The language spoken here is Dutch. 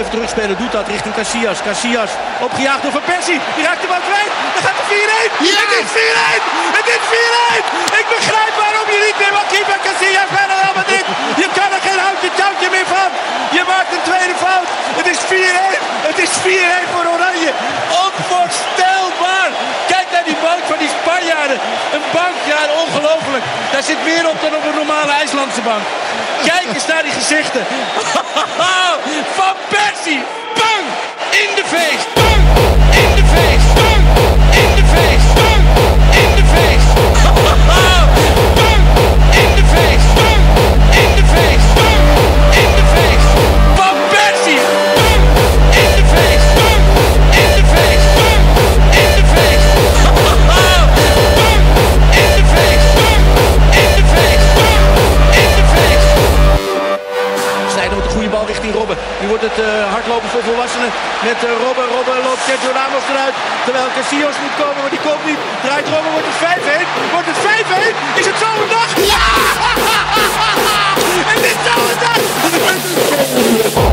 even terugspelen. Doet dat richting Casillas. Casillas opgejaagd door Van Persie. Die raakt hem ook kwijt. Dan gaat de 4-1. Ja. Het is 4-1. Het is 4-1. Ik begrijp waarom je niet meer mag keeper Casillas bij Real Madrid. Je kan er geen houtje touwtje meer van. Je maakt een tweede fout. Het is 4-1. Het is 4-1 voor Oranje. Onvoorstelbaar. Kijk naar die bank van die Spanjaarden. Een bank, ja, ongelooflijk. Daar zit meer op dan op een normale IJslandse bank. Kijk eens naar die gezichten. Van Persie. Bang! In de feest. Bang! In de feest. Bang! In de feest. Bang! In de feest. Bang! In de feest. Bang! In de feest. Bang! In de feest. Van Persie. Bang! In de feest. Bang! In de feest. Bang! In de feest. Bang! In de feest. Bang! In de feest. Bang! In de feest. Snijden met de goede bal richting Robben. Nu wordt het hardlopen voor volwassenen met Robben. Robben loopt Sergio Ramos eruit. Terwijl Casillas moet komen, maar die komt niet. Draait Robben, wordt het 5-1. Wordt het 5-1? Is het zo een dag? Ja! Het is zo een dag!